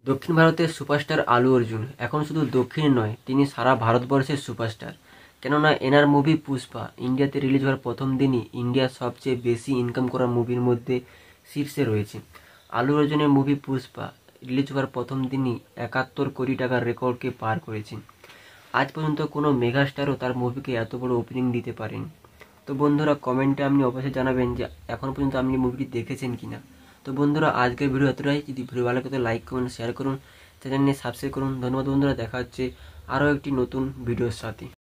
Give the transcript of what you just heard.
দক্ষিণ ভারতের সুপারস্টার আলু অর্জুন এখন শুধু দক্ষিণে নয়, তিনি সারা ভারতবর্ষের সুপারস্টার। কেননা এনার মুভি পুষ্পা ইন্ডিয়াতে রিলিজ হওয়ার প্রথম দিনই ইন্ডিয়ার সবচেয়ে বেশি ইনকাম করা মুভির মধ্যে শীর্ষে রয়েছে। আলু অর্জুনের মুভি পুষ্পা রিলিজ হওয়ার প্রথম দিনই 71 কোটি টাকার রেকর্ডকে পার করেছে। আজ পর্যন্ত কোনো মেগাস্টারও তার মুভিকে এত বড় ওপেনিং দিতে পারেন। তো বন্ধুরা, কমেন্টে আপনি অবশ্যই জানাবেন যে এখনও পর্যন্ত আপনি মুভিটি দেখেছেন কিনা। তো বন্ধুরা, আজকের ভিডিও এতটাই। যদি ভিডিও ভালো লাগে লাইক করুন, শেয়ার করুন, চ্যানেল নিয়ে সাবস্ক্রাইব করুন। ধন্যবাদ বন্ধুরা, দেখা হচ্ছে আরও একটি নতুন ভিডিওর সাথে।